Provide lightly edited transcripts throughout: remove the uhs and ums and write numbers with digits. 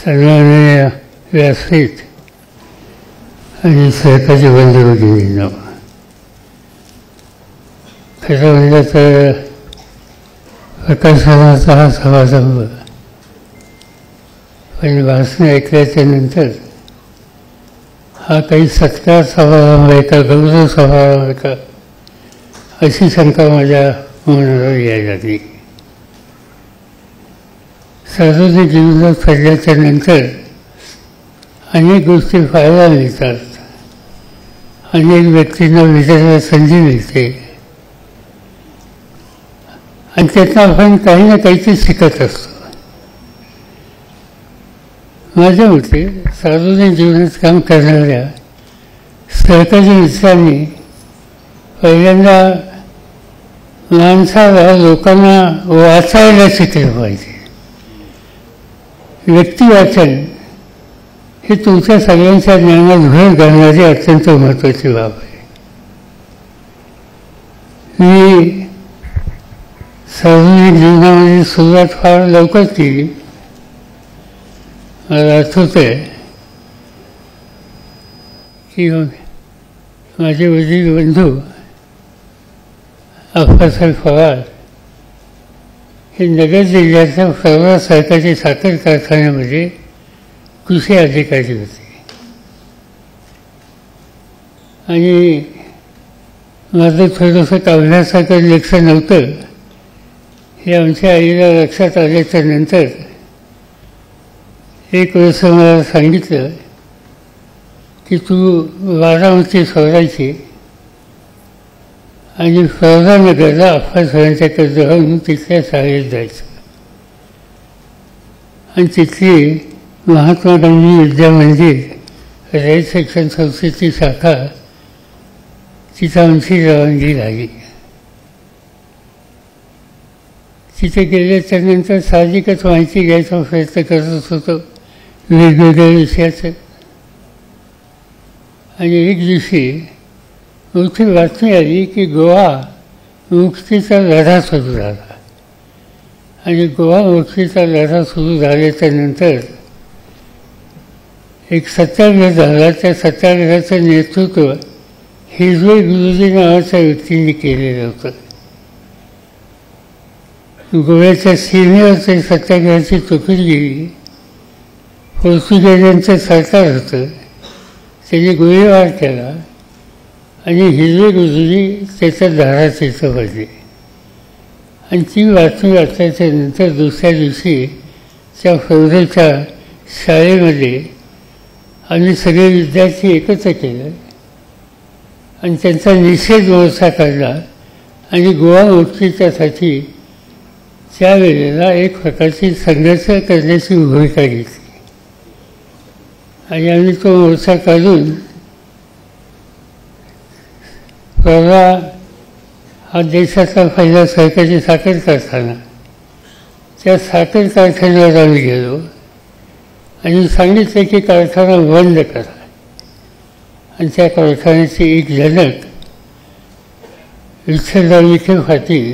सन्माननीय व्यासपीठ आणि सहकारी बंधू-भगिनींनो, खरं म्हणजे तर प्रकाशनाचा हा समारंभ, पण भाषण ऐकल्याच्या नंतर हा काही सत्कार समारंभ आहे का, गौरव समारंभ आहे का, अशी शंका माझ्या मनावर यायला लागली. सार्वजनिक जीवनात पडल्याच्या नंतर अनेक गोष्टी पाहायला मिळतात, अनेक व्यक्तींना विचारायला संधी मिळते आणि त्यातनं आपण काही ना काहीतरी शिकत असतो. माझ्या मते सार्वजनिक जीवनात काम करणाऱ्या सहकारी मित्रांनी पहिल्यांदा माणसाला, लोकांना वाचायला शिकलं पाहिजे. व्यक्तिवाचन हे तुमच्या सगळ्यांच्या ज्ञानात भर घालणारी अत्यंत महत्त्वाची बाब आहे. मी सार्वजनिक जीवनामध्ये सुरुवात फार लवकर केली. मला आठवत आहे की माझे वडील बंधू आप्पासाहेब पवार हे नगर जिल्ह्याच्या परवा सरकारी साखर कारखान्यामध्ये कृषी अधिकारी होते आणि माझं थोडंसं काढण्यासारखं लक्ष नव्हतं हे आमच्या आईला लक्षात आल्याच्या नंतर एक वर्ष मला सांगितलं की तू बारामती सोडायची आणि नगरला आप्पासाहेबांच्याकडे जाऊन तिथल्या शाळेत जायचं आणि तिथली महात्मा गांधी विद्या मंदिर रयत शिक्षण संस्थेची शाखा तिथं आमची रवानगी झाली. तिथे गेल्याच्या नंतर साहजिकच माहिती घ्यायचा प्रयत्न करत होतो वेगवेगळ्या विषयाचं. आणि एक दिवशी मोठी बातमी आली की गोवा मुक्तीचा लढा सुरू झाला आणि गोवा मुक्तीचा लढा सुरू झाल्याच्या नंतर एक सत्याग्रह झाला. त्या सत्याग्रहाचं नेतृत्व हिरवे गुरुजी नावाच्या व्यक्तींनी केलेलं होतं. गोव्याच्या सीमेवरच्या सत्याग्रहाची तुकडी गेली. पोर्तुगीजांचं सरकार होतं, त्यांनी गोळीबार केला आणि हिरवे गुरुजी त्याच्या दारात तिथं पडले. आणि ती बातमी वाचल्याच्या नंतर दुसऱ्या दिवशी त्या फौजेच्या शाळेमध्ये आम्ही सगळे विद्यार्थी एकत्र केले आणि त्यांचा निषेध मोर्चा काढला आणि गोवा मुक्तीच्यासाठी त्यावेळेला एक प्रकारची संघर्ष करण्याची भूमिका घेतली. आणि आम्ही तो मोर्चा काढून परवा हा देशातला पहिला सरकारी साखर कारखाना, त्या साखर कारखान्यावर आम्ही गेलो आणि सांगितलं की कारखाना बंद करा. आणि त्या कारखान्याची एक जनक विठ्ठलराव विखे पाटील,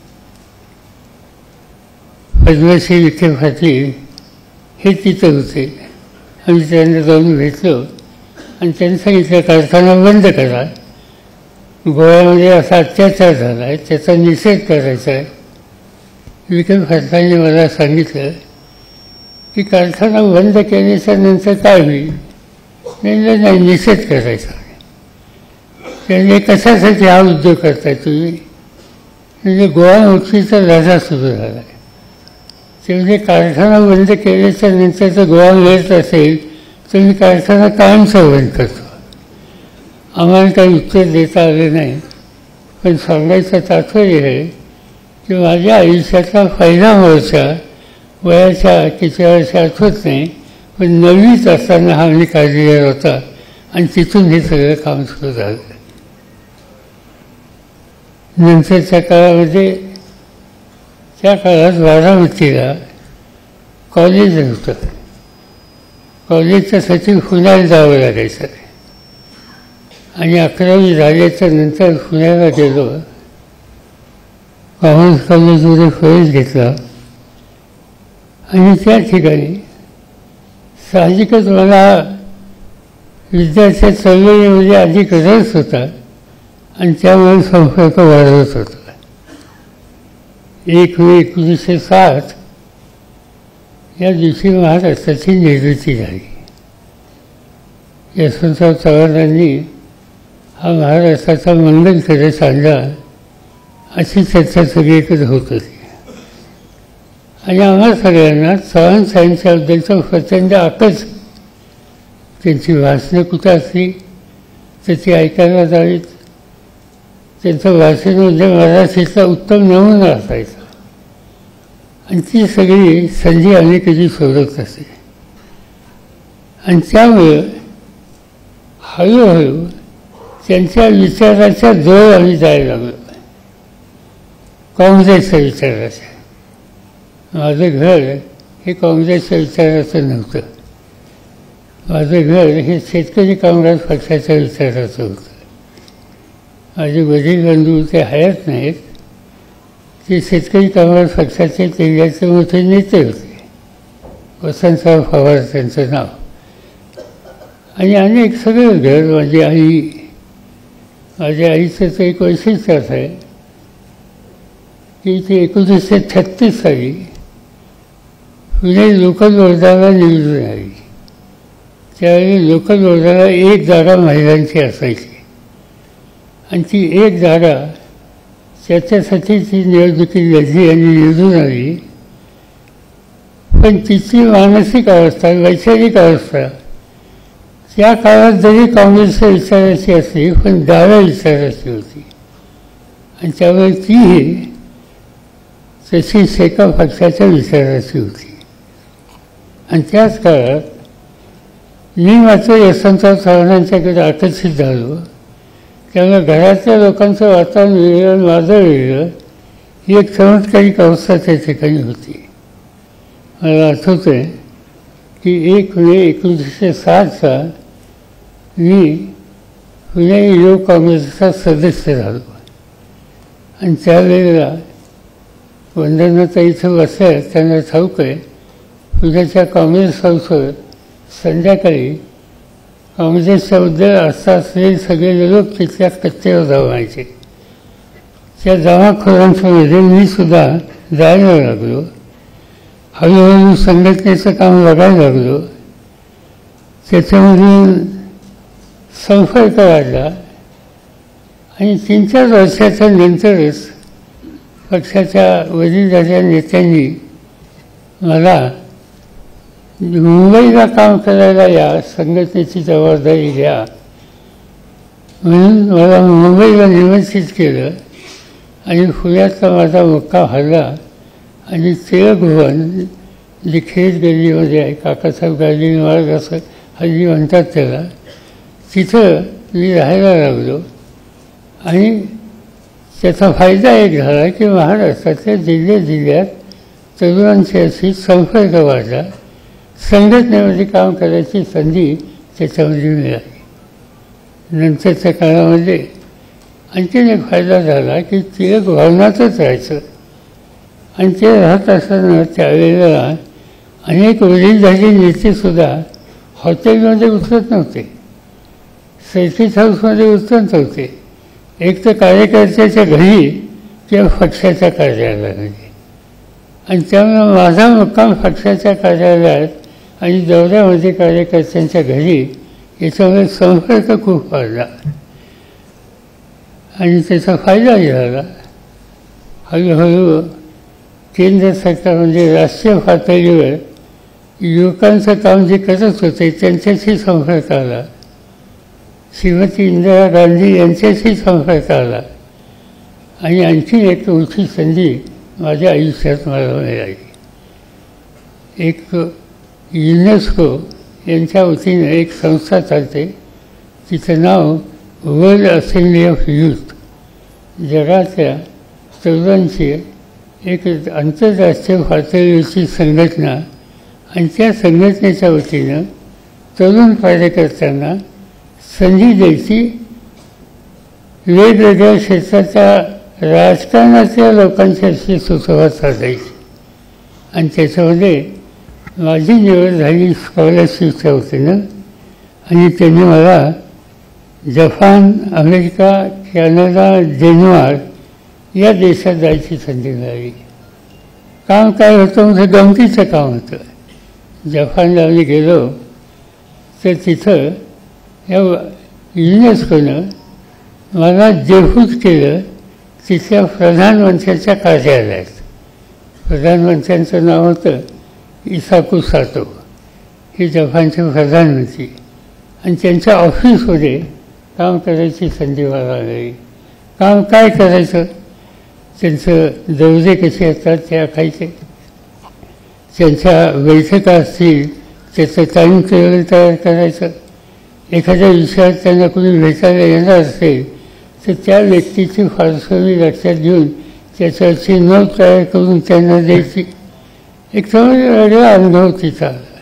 पद्मश्री विखे पाटील हे तिथं होते. आम्ही त्यांना जाऊन भेटलो आणि त्यांनी सांगितलं कारखाना बंद करा, गोव्यामध्ये असा अत्याचार झाला आहे, त्याचा निषेध करायचा आहे. विखे पाटलांनी मला सांगितलं की कारखाना बंद केल्याच्या नंतर काय होईल. नाही, निषेध करायचा. त्याने कशासाठी हा उद्योग करताय तुम्ही. म्हणजे गोवा मुक्तीचा लढा सुरू झाला आहे, ते म्हणजे कारखाना बंद केल्याच्या नंतर जर गोवा मिळत असेल तर मी कारखाना कायमचा बंद करतो. आम्हाला काही उत्तर देता आलं नाही. पण सांगायचं तात्पर्य आहे की माझ्या आयुष्यातला पहिला मोर्चा वयाच्या किती वर्ष आठवत नाही, पण 9वीत असताना हा मी काढलेला होता आणि तिथून हे सगळं काम सुरू झालं. नंतरच्या काळामध्ये त्या काळात बारामतीला कॉलेज होतं. कॉलेजच्यासाठी पुण्याला जावं लागायचं आणि 11वी झाल्याच्या नंतर पुण्याला गेलो. कॉमर्स कॉलेजमध्ये प्रवेश घेतला आणि त्या ठिकाणी साहजिकच मला विद्यार्थ्या चळवळीमध्ये अधिक रस होता आणि त्यामुळे संपर्क वाढवत होता. 1 मे 1907 या दिवशी महाराष्ट्राची निर्मिती झाली. यशवंतराव चव्हाणांनी हा महाराष्ट्राचा मंगल करत आणला अशी चर्चा सगळीकडे होत होती. आणि आम्हा सगळ्यांना चव्हाण साहेबांच्याबद्दलचा प्रचंड आकर्ष. त्यांची भाषणं कुठं असली तर ती ऐकायला जावीत. त्यांचं भाषण म्हणजे मराठीचा उत्तम नमुना असायचा आणि ती सगळी संधी आम्ही कधी सोडत नसे. आणि त्यामुळं हळूहळू त्यांच्या विचाराच्या जवळ आम्ही जायला लागलो. काँग्रेसच्या विचाराच्या. माझं घर हे काँग्रेसच्या विचाराचं नव्हतं. माझं घर हे शेतकरी कामगार पक्षाच्या विचाराचं होतं. माझे वडील बंधू ते हयात नाहीत. ते शेतकरी कामगार पक्षाचे तेव्हाचे मोठे नेते होते. वसंतराव पवार त्यांचं नाव. आणि अनेक सगळं घर माझी आई. माझ्या आईचं तर एक वैशिष्ट्य असं आहे की ती 1936 साली पुणे लोकल बोर्डाला निवडून आली. त्यावेळी लोकल बोर्डाला 1 जागा महिलांची असायची आणि ती 1 जागा त्याच्यासाठी ती निवडणुकी लढली आणि निवडून आली. पण तिची मानसिक अवस्था, वैचारिक अवस्था त्या काळात जरी काँग्रेसच्या विचाराची असली पण डाव्या विचाराची होती. आणि त्यामुळे तीही तशी शेका पक्षाच्या विचाराची होती. आणि त्याच काळात मी मात्र यशवंतराव चव्हाणांच्याकडे आकर्षित झालो. त्यामुळे घरातल्या लोकांचं वातावरण वेगळं, माझं वेगळं, ही एक चमत्कारिक अवस्था त्या ठिकाणी होती. मला आठवतं आहे की 1 मे 1907 मी पुणे युवक काँग्रेसचा सदस्य झालो. आणि त्यावेळेला वंदनाता इथं बसल्या, त्यांना ठाऊक आहे पुण्याच्या काँग्रेस हाऊसवर संध्याकाळी काँग्रेसच्याबद्दल आस्था असलेले सगळे लोक तिथल्या कट्ट्यावर जमायचे. त्या जमाखोरांमध्ये मी सुद्धा जायला लागलो. हळूहळू संघटनेचं काम बघायला लागलो. त्याच्यामधून संपर्क वाढला आणि 3-4 वर्षाच्या नंतरच पक्षाच्या वडीलधाऱ्या नेत्यांनी मला मुंबईला काम करायला या, संघटनेची जबाबदारी घ्या म्हणून मला मुंबईला निमंत्रित केलं. आणि पुण्यातला माझा मुक्काम हल्ला आणि टिळक भवन जे खेड गल्लीमध्ये आहे, काकासाहेब गाडगी मार्ग असं हल्ली म्हणतात त्याला, तिथं मी राहायला लागलो. आणि त्याचा फायदा एक झाला की महाराष्ट्रातल्या जिल्ह्यात तरुणांशी अशी संपर्क वाढला. संघटनेमध्ये काम करायची संधी त्याच्यामध्ये मिळाली. नंतरच्या काळामध्ये आणखीन एक फायदा झाला की टिळक भवनातच राहायचं. आणि ते राहत असताना त्यावेळेला अनेक वडीलधारी नेतेसुद्धा हॉटेलमध्ये उतरत नव्हते, सर्किट हाऊसमध्ये उतरत नव्हते. एक तर कार्यकर्त्याच्या घरी किंवा पक्षाच्या कार्यालयामध्ये. आणि त्यामुळे माझा मुक्काम पक्षाच्या कार्यालयात आणि दौऱ्यामध्ये कार्यकर्त्यांच्या घरी, याच्यामुळे संपर्क खूप वाढला आणि त्याचा फायदाही झाला. हळूहळू केंद्र सरकार म्हणजे राष्ट्रीय पातळीवर युवकांचं काम जे करत होते त्यांच्याशी संपर्क आला. श्रीमती इंदिरा गांधी यांच्याशी संपर्क आला. आणि आणखी एक मोठी संधी माझ्या आयुष्यात मला मिळाली. एक युनेस्को यांच्या वतीनं एक संस्था चालते, तिचं नाव वर्ल्ड असेंब्ली ऑफ यूथ. जगातल्या तरुणांची एक आंतरराष्ट्रीय पातळीवरची संघटना. आणि त्या संघटनेच्या वतीनं तरुण कार्यकर्त्यांना संधी द्यायची, वेगवेगळ्या क्षेत्राच्या राजकारणातल्या लोकांच्याशी सुसंवाद साधायची. आणि त्याच्यामध्ये माझी निवड झाली स्कॉलरशिपच्या वतीनं आणि त्यांनी मला जपान, अमेरिका, कॅनडा, डेन्मार्क या देशात जायची संधी मिळाली. काम काय होतं म्हणजे गमतीचं काम होतं. जपानला आम्ही गेलो तर तिथं या युनेस्कोनं मला डेप्यूट केलं तिथल्या प्रधानमंत्र्यांच्या कार्यालयात. प्रधानमंत्र्यांचं नाव होतं इसाकू सातो, हे जपानचे प्रधानमंत्री, आणि त्यांच्या ऑफिसमध्ये काम करायची संधी मला मिळाली. काम काय करायचं, त्यांचं दौरे कसे असतात ते आखायचे, त्यांच्या बैठका असतील त्याचं टाईम टेबल तयार करायचं. एखाद्या विषयात त्यांना कोणी भेटायला येणार असेल तर त्या व्यक्तीची पार्श्वभूमी लक्षात घेऊन त्याच्याची नोट तयार करून त्यांना द्यायची. एक चांगला वेगळा अनुभव तिचा आला.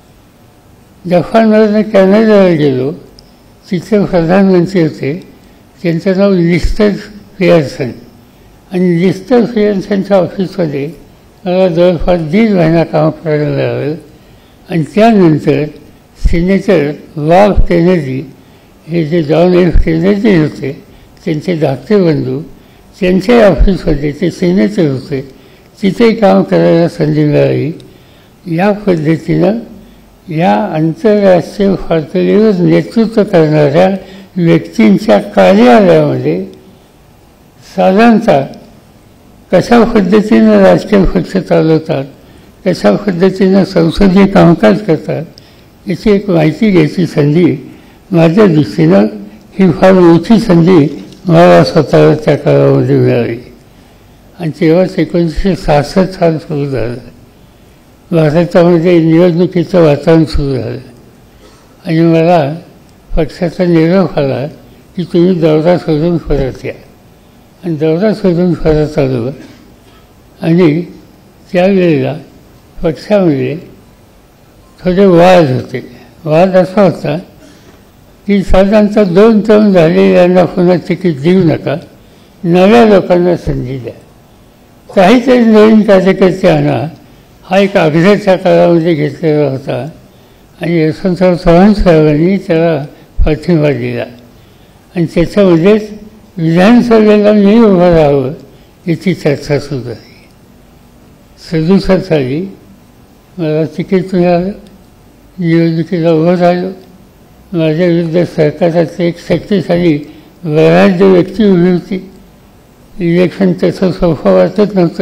जपानमधून कॅनडाला गेलो, तिथे प्रधानमंत्री होते, त्यांचं नाव लिस्टर पियर्सन, आणि लिस्टर पियर्सनच्या ऑफिसमध्ये मला जवळपास 1.5 महिना काम करायला मिळालं. आणि त्यानंतर सिनेटर रॉब केनेडी, हे जे जॉन एफ केनेडी होते त्यांचे धाकटे बंधू, त्यांच्या ऑफिसमध्ये ते सिनेटर होते, तिथे काम करायला संधी मिळाली. या पद्धतीनं या आंतरराष्ट्रीय पातळीवर नेतृत्व करणाऱ्या व्यक्तींच्या कार्यालयामध्ये साधारणतः कशा पद्धतीनं राजकीय पक्ष चालवतात, कशा पद्धतीनं संसदीय कामकाज करतात याची एक माहिती घ्यायची संधी माझ्या दृष्टीनं ही फार मोठी संधी मला स्वतःला त्या काळामध्ये मिळाली. आणि तेव्हाच 1966 साल सुरू झालं. भारतामध्ये निवडणुकीचं वातावरण सुरू झालं आणि मला पक्षाचा निरोप आला की तुम्ही दौरा सोडून परत या. आणि दौरा सोडून परत आलो. आणि त्यावेळेला पक्षामध्ये थोडे वाद होते. वाद असा होता की साधारणतः 2 टर्म झालेल्यांना पुन्हा तिकीट देऊ नका, नव्या लोकांना संधी द्या, काहीतरी नवीन कार्यकर्ते आणा, हा एक आग्रहाच्या काळामध्ये घेतलेला होता. आणि यशवंतराव चव्हाण साहेबांनी त्याला पाठिंबा दिला. आणि त्याच्यामध्येच विधानसभेला मी उभं राहावं याची चर्चा सुरू झाली. 67 साली मला तिकीट मिळालं, निवडणुकीला उभं राहिलो. माझ्या विरुद्ध सरकारात एक शक्तिशाली बऱ्याच व्यक्ती उभी होती. इलेक्शन तसं सोपं वाटत नव्हतं,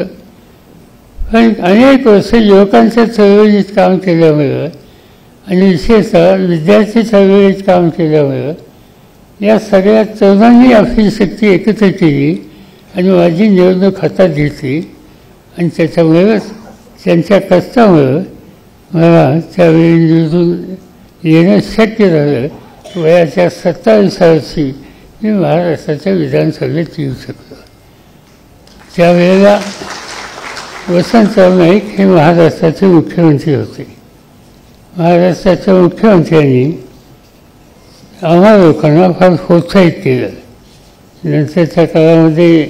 पण अनेक वर्ष युवकांच्या चळवळीत काम केल्यामुळं आणि विशेषतः विद्यार्थी चळवळीत काम केल्यामुळं या सगळ्या तरुणांनी आपली शक्ती एकत्र केली आणि माझी निवडणूक हातात घेतली. आणि त्याच्यामुळेच त्यांच्या कष्टामुळं मला त्यावेळी निवडून येणं शक्य झालं. वयाच्या 27 वर्षी मी महाराष्ट्राच्या विधानसभेत येऊ शकलो. त्यावेळेला वसंतराव नाईक हे महाराष्ट्राचे मुख्यमंत्री होते. महाराष्ट्राच्या मुख्यमंत्र्यांनी आम्हा लोकांना फार प्रोत्साहित केलं. नंतरच्या काळामध्ये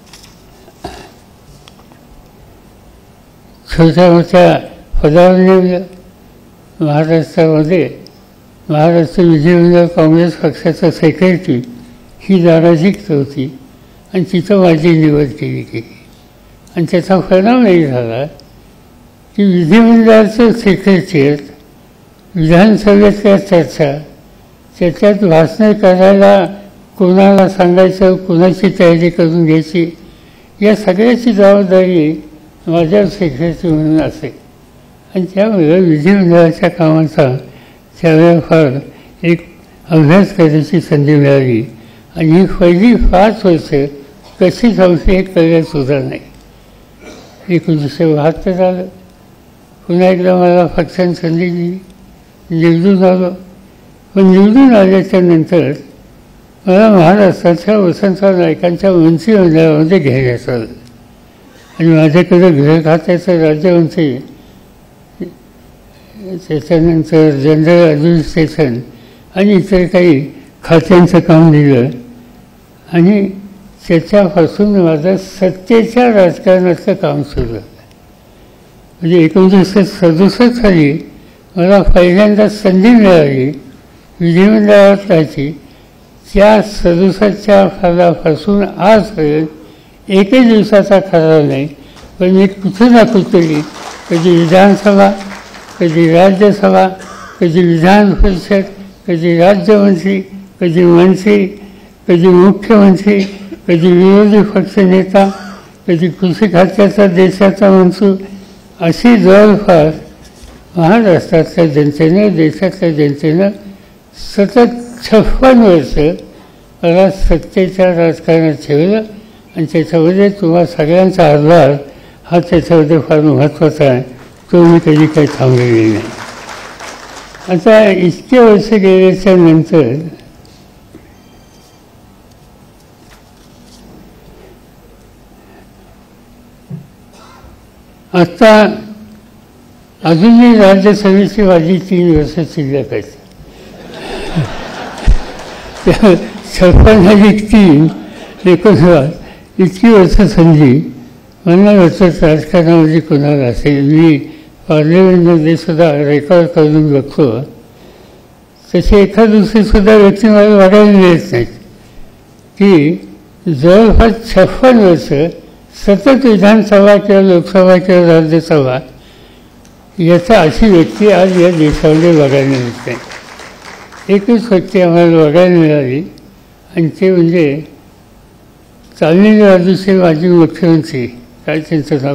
छोट्या मोठ्या पदावर नेमलं. महाराष्ट्रामध्ये महाराष्ट्र विधिमंडळ काँग्रेस पक्षाचा सेक्रेटरी ही जागा रिक्त होती आणि तिथं माझी निवड केली गेली. आणि त्याचा परिणाम नाही झाला की विधिमंडळाचं सेक्रेटरिएट, विधानसभेतल्या चर्चा, त्याच्यात भाषणं करायला कोणाला सांगायचं, कोणाची तयारी करून घ्यायची, या सगळ्याची जबाबदारी माझ्या सेक्रेटरी म्हणून असेल. आणि त्यामुळे विधिमंडळाच्या कामाचा त्यावेळेला फार एक अभ्यास करायची संधी मिळाली. आणि ही पहिली 5 वर्ष कशी संपली हे कळल्यासुद्धा नाही. 1972 आलं, पुन्हा एकदा मला पक्षाने संधी दिली, निवडून आलो. पण निवडून आल्याच्या नंतर मला महाराष्ट्राच्या वसंतराव नाईकांच्या मंत्रिमंडळामध्ये घेण्यात आलं. आणि माझ्याकडे गृह खात्याचं राज्यमंत्री, त्याच्यानंतर जनरल ॲडमिनिस्ट्रेशन आणि इतर काही खात्यांचं काम दिलं. आणि त्याच्यापासून माझं सत्तेच्या राजकारणाचं काम सुरू झालं. म्हणजे 1967 साली मला पहिल्यांदा संधी मिळाली विधिमंडळात जायची. त्या 67च्या सालापासून आजपर्यंत एकही दिवसाचा ठराव नाही, पण मी कुठे ना कुठेतरी कधी विधानसभा, कधी राज्यसभा, कधी विधान परिषद, कधी राज्यमंत्री, कधी मंत्री, कधी मुख्यमंत्री, कधी विरोधी पक्षनेता, कधी कृषी खात्याचा देशाचा मंत्री, अशी जवळपास महाराष्ट्रातल्या जनतेनं, देशातल्या जनतेनं सतत 56 वर्ष मला सत्तेच्या राजकारणात ठेवलं. आणि त्याच्यामध्ये तुम्हा सगळ्यांचा हातभार हा त्याच्यामध्ये फार महत्त्वाचा आहे, तो मी कधी काही थांबलेली नाही. आता इतके वर्ष गेल्याच्या नंतर आता अजूनही राज्यसभेची माझी 3 वर्ष शिल्लक आहेत. 56 19 इतकी वर्ष संधी मला वाटतं राजकारणामध्ये कोणाला असेल. मी पार्लमेंटमध्ये सुद्धा रेकॉर्ड करून बघतो, तसे एखाद दुसरीसुद्धा व्यक्ती मला वागायला मिळत नाहीत की जवळपास 56 वर्ष सतत विधानसभा किंवा लोकसभा किंवा राज्यसभा याचा अशी व्यक्ती आज या देशामध्ये बघायला मिळत नाही. एकच व्यक्ती आम्हाला बघायला मिळाली आणि ते म्हणजे तामिळनाडूचे माजी मुख्यमंत्री, काय त्यांचं नाव,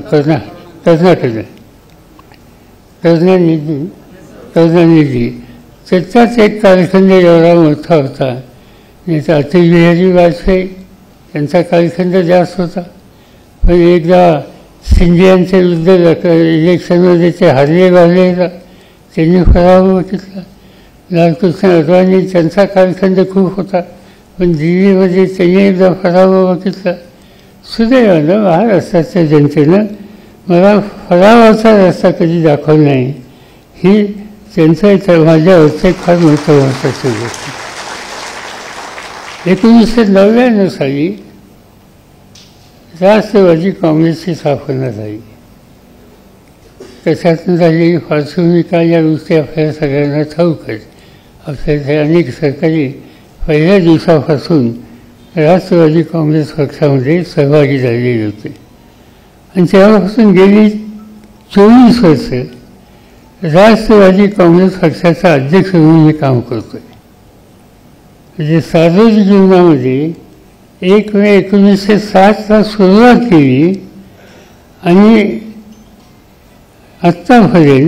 करुणानिधी. त्याचाच एक कालखंड एवढा मोठा होता. नाही तर अटल बिहारी वाजपेयी त्यांचा कालखंड जास्त होता, पण एकदा सिंधियांच्या विरुद्ध इलेक्शनमध्ये ते हारले गावलेला, त्यांनी पराभव घेतला. लालकृष्ण अडवाणी त्यांचा कालखंड खूप होता, पण दिल्लीमध्ये त्यांनी एकदा पराभव बघितला. सुदैवानं महाराष्ट्राच्या जनतेनं मला पराभवाचा रस्ता कधी दाखवला नाही. ही त्यांचं माझ्यावरचं एक फार महत्त्वाची गोष्ट. 1999 साली राष्ट्रवादी काँग्रेसची स्थापना झाली. कशातून झाली पार्श्वभूमिका या गोष्टी आपल्याला सगळ्यांना ठाऊक आहेत. आपल्याला अनेक सरकारी पहिल्या दिवसापासून राष्ट्रवादी काँग्रेस पक्षामध्ये सहभागी झालेले होते आणि तेव्हापासून गेली 24 वर्ष राष्ट्रवादी काँग्रेस पक्षाचा अध्यक्ष म्हणून मी काम करतो आहे. म्हणजे सार्वजनिक जीवनामध्ये 1 मे 1960ला सुरुवात केली आणि आत्तापर्यंत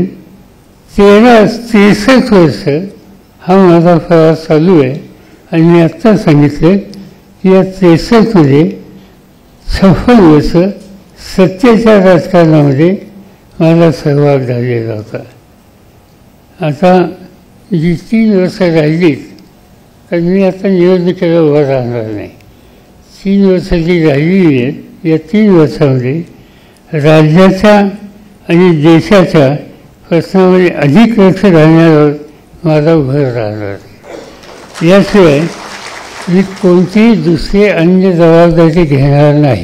63 वर्ष हा माझा प्रवास चालू आहे. आणि मी आत्ता सांगितलं की या 63मध्ये 56 वर्ष सत्तेच्या राजकारणामध्ये माझा सहभाग झालेला होता. आता जी 3 वर्ष राहिलीत, तर मी आता निवडणुकीला उभा राहणार नाही. 3 वर्ष जी राहिलेली आहेत या 3 वर्षामध्ये राज्याच्या आणि देशाच्या प्रश्नामध्ये अधिक लक्ष घालण्यावर माझा भर राहणार. याशिवाय मी कोणतीही दुसरी अन्य जबाबदारी घेणार नाही.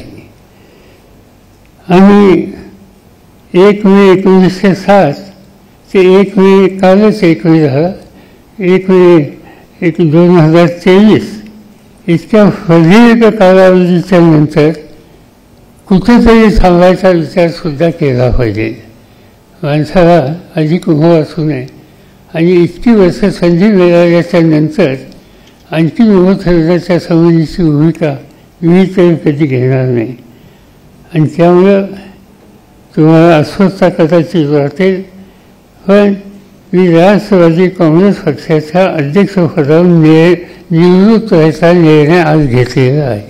आणि 1 मे 1960 ते 1 मे कालच 1 मे झाला, 1 मे 2023 इतक्या प्रदीर्घ कालावधीच्या नंतर कुठेतरी थांबायचा विचारसुद्धा केला पाहिजे. माणसाला अधिक मोह असू नये आणि इतकी वर्ष संधी मिळाल्याच्या नंतर आणखी मोह ठरवण्याच्या संबंधीची भूमिका मी तरी कधी घेणार नाही. आणि त्यामुळं तुम्हाला अस्वस्थता कदाचित वाटेल, पण मी राष्ट्रवादी काँग्रेस पक्षाच्या अध्यक्षपदावरून निवृत्त व्हायचा निर्णय आज घेतलेला आहे.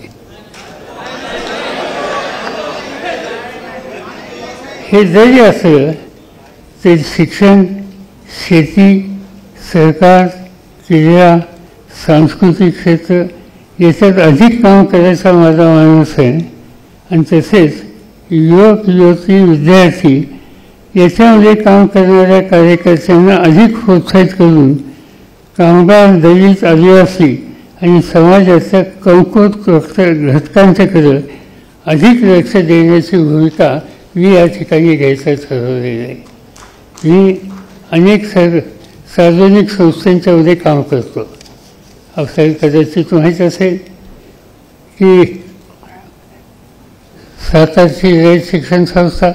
हे जरी असलं तरी शिक्षण, शेती, सहकार, क्रीडा, सांस्कृतिक क्षेत्र याच्यात अधिक काम करायचा माझा माणूस आहे. आणि तसेच युवक, युवती, विद्यार्थी याच्यामध्ये काम करणाऱ्या कार्यकर्त्यांना अधिक प्रोत्साहित करून कामगार, दलित, आदिवासी आणि समाजाच्या कमकुवत घटकांच्याकडे अधिक लक्ष देण्याची भूमिका मी या ठिकाणी घ्यायचं ठरवलेलं आहे. मी अनेक सार्वजनिक संस्थांच्यामध्ये काम करतो. आपल्याला कदाचित माहीत असेल की सातारची रयत शिक्षण संस्था,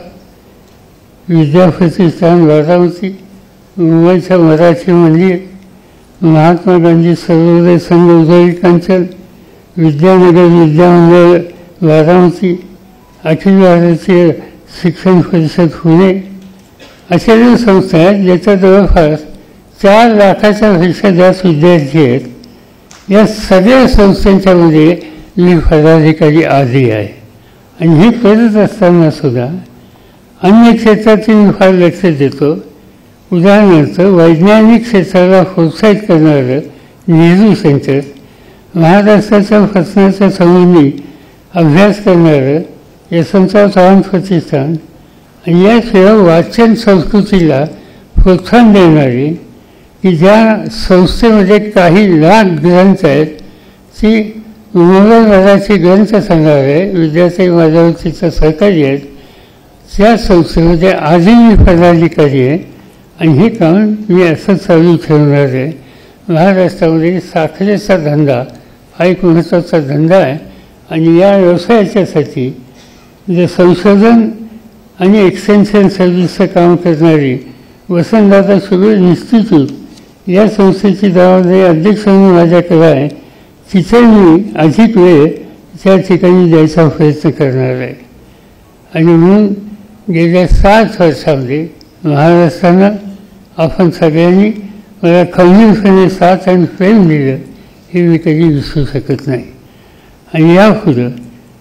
विद्याप्रतिष्ठान बारामती, मुंबईचं मराठी मंदिर, महात्मा गांधी सर्वोदय संघ उदय कांचन, विद्यानगर विद्यामंडळ बारामती, अखिल भारतीय शिक्षण परिषद पुणे, अशा ज्या संस्था आहेत ज्याच्या जवळपास 4 लाखाच्या पेक्षा जास्त विद्यार्थी आहेत. या सगळ्या संस्थांच्यामध्ये मी पदाधिकारी आधी आहे. आणि हे करत असताना सुद्धा अन्य क्षेत्रातील मी फार लक्ष देतो. उदाहरणार्थ वैज्ञानिक क्षेत्राला प्रोत्साहित करणारं नेहरू सेंटर, महाराष्ट्राच्या प्रश्नाच्या संबंधी अभ्यास करणारं यशवंतराव चव्हाण प्रतिष्ठान, आणि याशिवाय वाचन संस्कृतीला प्रोत्साहन देणारी की ज्या संस्थेमध्ये काही लाख ग्रंथ आहेत, ती मंगळवाराची ग्रंथसंग्रहालय विद्यार्थी माझ्यावरतीचं सहकारी आहेत, त्या संस्थेमध्ये आधी मी पदाधिकारी आहे. आणि हे काम मी असं चालू ठेवणार आहे. महाराष्ट्रामध्ये साखरेचा धंदा हा एक महत्त्वाचा धंदा आहे. आणि या व्यवसायाच्यासाठी जे संशोधन आणि एक्सटेन्शन सर्व्हिसचं काम करणारी वसंतदादा शुगर इन्स्टिट्यूट या संस्थेची जबाबदारी अध्यक्ष म्हणून माझ्याकडे आहे. तिथे मी अधिक वेळ त्या ठिकाणी द्यायचा प्रयत्न करणार आहे. आणि म्हणून गेल्या 7 वर्षामध्ये महाराष्ट्रानं आपण सगळ्यांनी मला खंबीरपणे साथ आणि प्रेम दिलं हे मी कधी विसरू शकत नाही. आणि यापुढं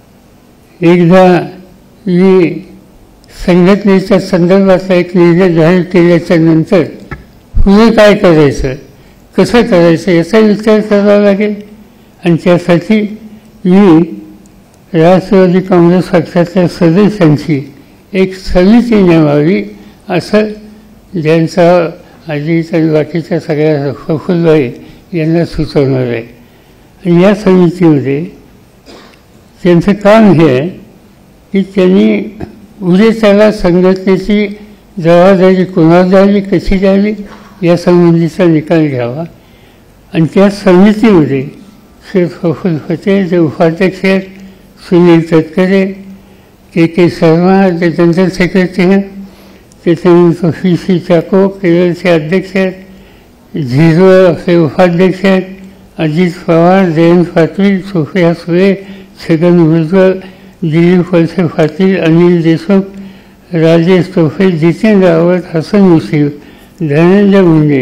एकदा मी संघटनेच्या संदर्भातला एक निर्णय जाहीर केल्याच्या नंतर पुढे काय करायचं, कसं करायचं याचा विचार करावा लागेल. आणि त्यासाठी मी राष्ट्रवादी काँग्रेस पक्षाच्या सदस्यांची एक समिती नेमावी असं ज्यांचा अजित आणि बाकीच्या सगळ्या प्रफुल्लभाई यांना सुचवणार आहे. आणि या समितीमध्ये त्यांचं काम हे आहे की त्यांनी उद्याच्याला संघटनेची जबाबदारी कोणाला द्यावी, कशी द्यावी यासंबंधीचा निकाल घ्यावा. आणि त्या समितीमध्ये श्री प्रफुल्ल पटेल जे उपाध्यक्ष आहेत, सुनील तटकरे, के शर्मा जे जनरल सेक्रेटरी आहेत, त्याच्यानंतर PC चाको केरळचे अध्यक्ष आहेत, झिरो असे उपाध्यक्ष आहेत, अजित पवार, जयंत पाटील, सोफिया सुळे, छगन भुजबळ, दिलीप वळसे पाटील, अनिल देशमुख, राजेश टोपे, जितेंद्र रावत, हसन मुश्रीफ, धनंजय मुंडे,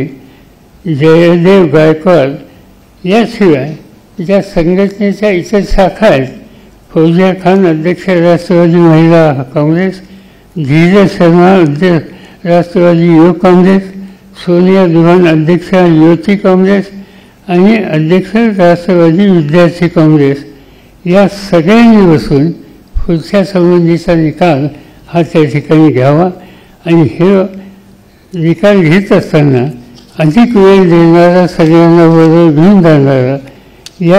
जयदेव गायकवाड. याशिवाय ज्या संघटनेच्या इतर शाखा आहेत, फौजिया खान अध्यक्ष राष्ट्रवादी महिला काँग्रेस, धीरज शर्मा अध्यक्ष राष्ट्रवादी युवक काँग्रेस, सोनिया दुहान अध्यक्ष युवती काँग्रेस आणि अध्यक्ष राष्ट्रवादी विद्यार्थी काँग्रेस, या सगळ्यांनी बसून पुढच्या संबंधीचा निकाल हा त्या ठिकाणी घ्यावा. आणि हे निकाल घेत असताना अधिक वेळ देणारा, सगळ्यांना बरोबर घेऊन जाणारा या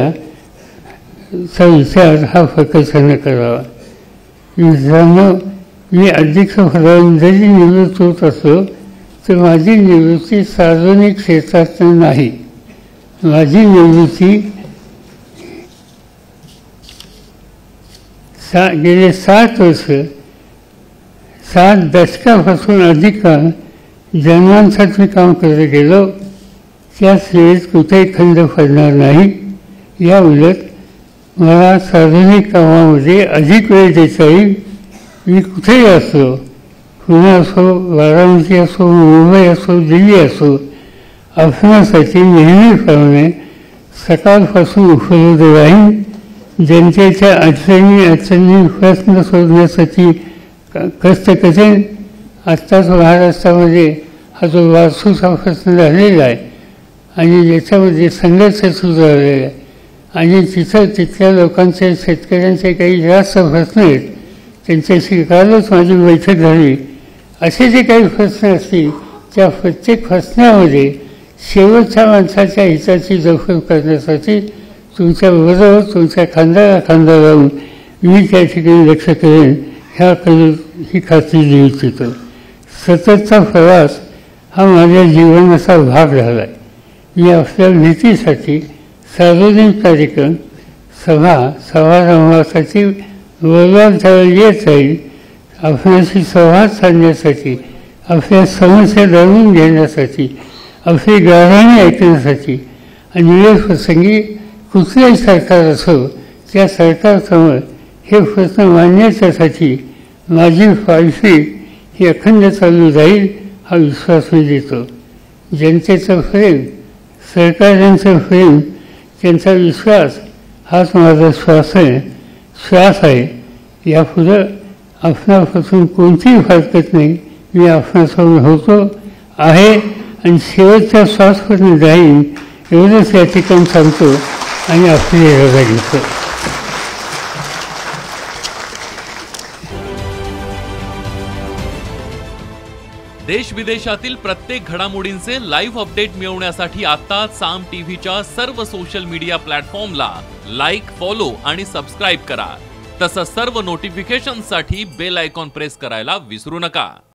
सगळ्याचा विचार हा प्रकर्षाने करावा. मित्रांनो, मी अध्यक्षपदावरून जरी निवृत्त होत असलो तर माझी निवृत्ती सार्वजनिक क्षेत्रात नाही. माझी निवृत्ती गेले 7 वर्ष, 7 दशकापासून अधिक काळ जन्मांसाठी काम करत गेलो. त्या सेवेत कुठेही खंड पडणार नाही. या उलट मला सार्वजनिक कामामध्ये अधिक वेळ देता येईल. मी कुठेही असो, पुणे असो, बारामती असो, मुंबई असो, दिल्ली असो, आपणासाठी नेहमीप्रमाणे सकाळपासून उपलब्ध राहीन. जनतेच्या अडचणी प्रश्न शोधण्यासाठी कष्ट करेन. आत्ताच महाराष्ट्रामध्ये हा जो वारसूचा प्रश्न झालेला आहे आणि ज्याच्यामध्ये संघर्ष सुरू झालेला आहे आणि तिथल्या लोकांचे, शेतकऱ्यांचे काही जास्त प्रश्न आहेत, त्यांच्याशी कालच माझी बैठक झाली. असे जे काही प्रश्न असतील त्या प्रत्येक प्रश्नामध्ये शेवटच्या माणसाच्या हिताची जपणूक करण्यासाठी तुमच्याबरोबर, तुमच्या खांद्याला खांदा लावून मी त्या ठिकाणी लक्ष करेन ह्याकडे ही खात्री देऊ इच्छितो. सततचा प्रवास हा माझ्या जीवनाचा भाग झाला आहे. मी आपल्या भीतीसाठी सार्वजनिक कार्यक्रम समारंभासाठी वरवर येत जाईल. आपल्याशी संवाद साधण्यासाठी, आपल्या समस्या जाणून घेण्यासाठी, आपली गाणी ऐकण्यासाठी आणि वेळ प्रसंगी कुठल्याही सरकार असो त्या सरकारसमोर हे प्रश्न मांडण्यासाठी माझी पालखी ही अखंड चालू राहील हा विश्वास मी देतो. जनतेचं प्रेम, सरकारांचं प्रेम, त्यांचा विश्वास हाच माझा श्वास आहे. यापुढं आपणापासून कोणतीही हरकत नाही. मी आपणासमोर होतो आहे आणि शेवटचा श्वासपर्यंत राहीन एवढंच या ठिकाणी सांगतो आणि आपली रजा घेतो. देश विदेशातील प्रत्येक घडामोडींचे लाईव्ह अपडेट मिळवण्यासाठी आता साम टीव्हीच्या सर्व सोशल मीडिया प्लॅटफॉर्मला लाईक, फॉलो आणि सबस्क्राईब करा. तसंच सर्व नोटिफिकेशनसाठी बेल आयकॉन प्रेस करायला विसरू नका.